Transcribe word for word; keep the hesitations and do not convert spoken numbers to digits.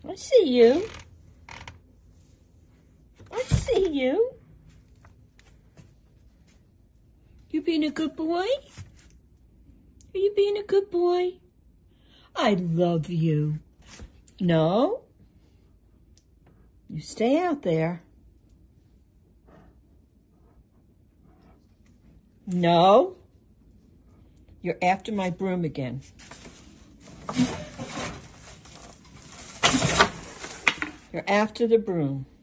I see you. I see you. You being a good boy? Are you being a good boy? I love you. No? You stay out there. No? You're after my broom again. You're after the broom.